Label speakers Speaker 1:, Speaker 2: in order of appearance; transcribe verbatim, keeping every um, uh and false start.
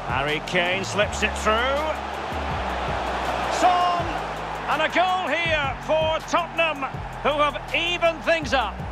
Speaker 1: Harry Kane slips it through. Son! And a goal here for Tottenham, who have evened things up.